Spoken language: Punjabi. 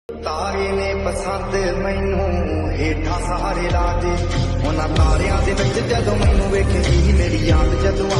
ਤਾਰੇ ਨੇ ਪਸੰਦ ਮੈਨੂੰ ਹੇਠਾਂ ਸਾਰੇ ਲਾ ਦੇ ਉਹਨਾਂ ਤਾਰਿਆਂ ਦੇ ਵਿੱਚ ਜਦੋਂ ਮੈਨੂੰ ਵੇਖੀ ਮੇਰੀ ਯਾਦ ਜਦੋਂ